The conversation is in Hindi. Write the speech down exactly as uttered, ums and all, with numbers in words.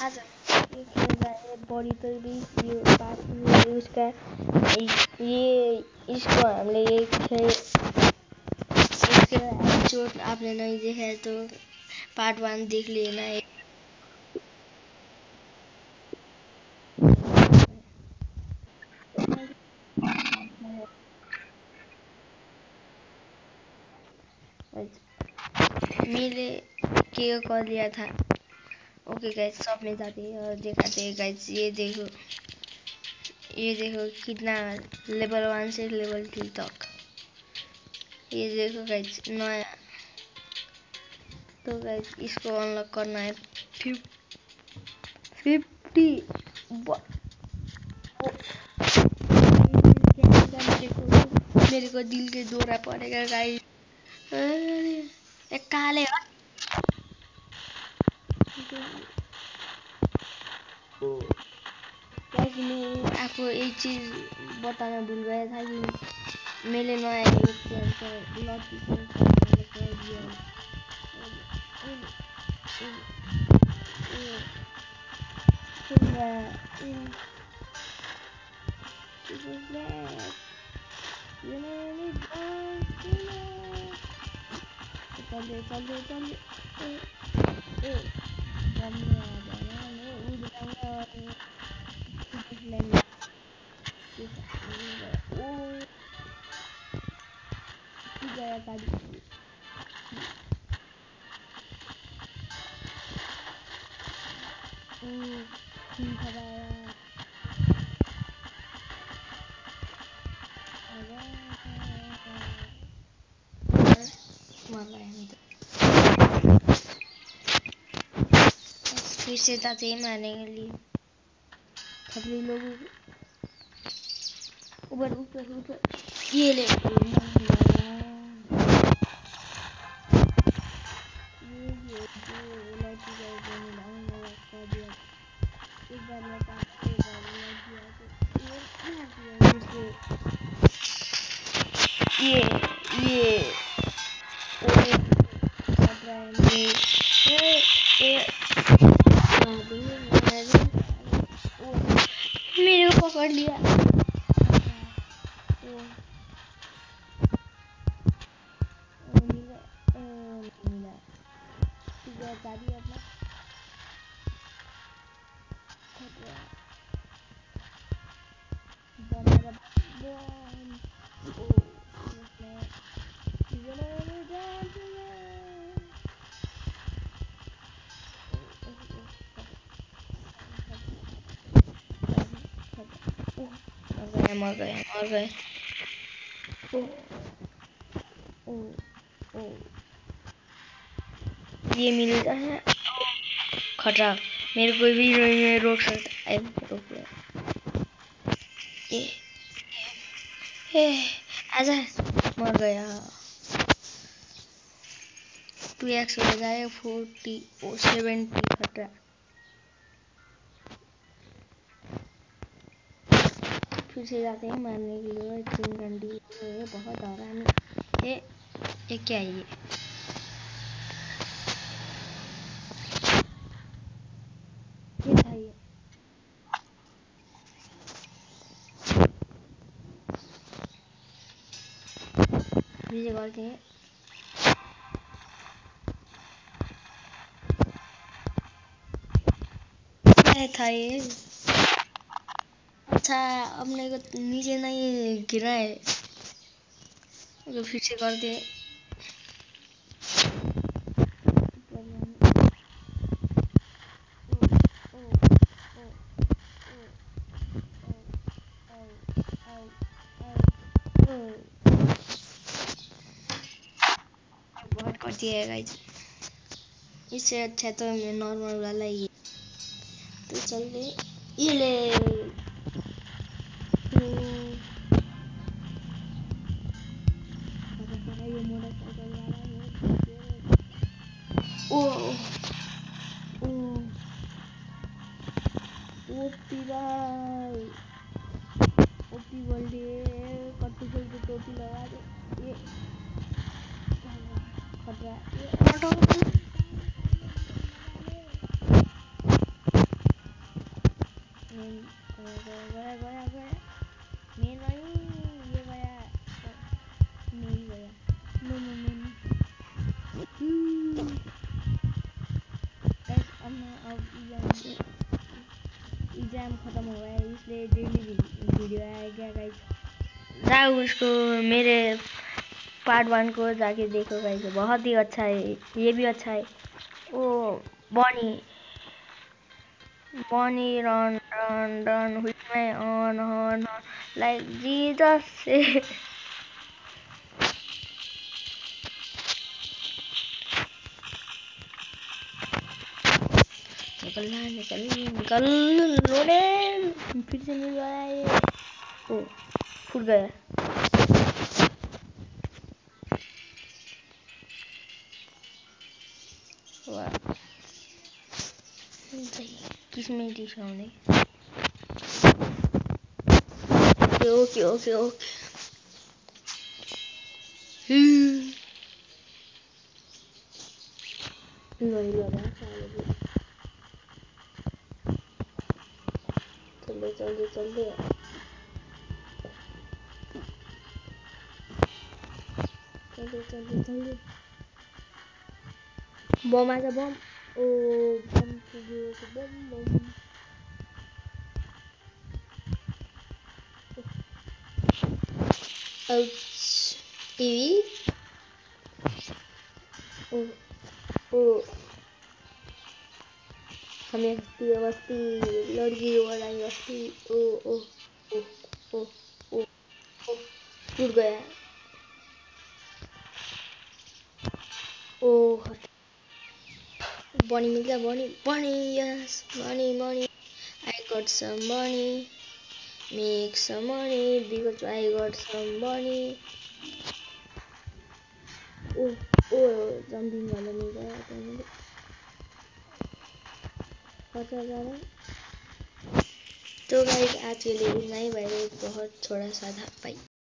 आज ये खेल रहा है बॉरीटो बीस ये पास ये उसका ये इसको हमने ये खेल इसके एपिसोड आपने नहीं देखा है तो पार्ट वन देख लेना है। मेरे के कर लिया था। ओके गाइस सब में जाते हैं और दिखाते हैं गाइस। ये देखो ये देखो कितना लेवल वन से लेवल थ्री तक। ये देखो गाइस नया। तो गाइस इसको अनलॉक करना है फिफ्टी। मेरे को दिल के दौरा पड़ेगा गाइस। एक काले हो गाइस मैं आपको एक चीज बताना भूल गया था कि मेरे नया एक नोटिफिकेशन कर दिया। चल चल चल गया गाड़ी फिर से जाते हैं मारने के लिए खबरी लोगों ऊपर ऊपर ऊपर ये ले ये ये मेरे को पकड़ लिया। मर गए मर गए ओ ओ ओ ये मिलता है खतरा। मेरे को भी नहीं रोक सकता। रोक ये ए आजा मर गया। टू एक्स हो जाए फोर्टी ओ सेवेंटी खतरा। फिर से जाते हैं मारने के लिए तीन घंटी ये बहुत आराम है। ये क्या है ये ये था ये मुझे करते हैं क्या था ये। अच्छा अपने को नीचे नहीं गिरा है तो फिर से करते हैं। बहुत कर दिया है गाइस। इससे अच्छा तो मैं नॉर्मल वाला ही तो चल दे ये ले ओ ओ ओपी भाई ओपी बोल दिए कट्टू चल के टोपी लगा दे ये खतरा ये मेन गया गया गया मेन भाई ये गया नहीं गया no no no no guys अब ना अब एग्जाम एग्जाम खत्म हो गया है इसलिए डेली वीडियो आएगा गाइस। जाओ उसको मेरे पार्ट वन को जाके देखो गाइस बहुत ही अच्छा है ये भी अच्छा है। Oh Bonnie Bonnie run run run with my on on on like Jesus said. निकलना निकल निकल लोडेन फिर से मिल गया ये ओ फूट गया वाह किसमें टी साउंड है ओके ओके ओके नहीं लगा चल चल चल चल चल चल चल बम आजा बम ओ बम पुग्यो बम बम ouch टीवी ओ ओ हमें हस्ती है वस्ती लड़की वाली वस्ती ओ ओ ओ ओ ओ ओ टूट गया ओ बनी मिल गया bunny bunny yes money money I got some money make some money because I got some money oh oh jumping वाला मिल गया तो मुझे पता जा रहा है। तो गाइस आज के लिए इतना ही, बहुत थोड़ा सा था भाई।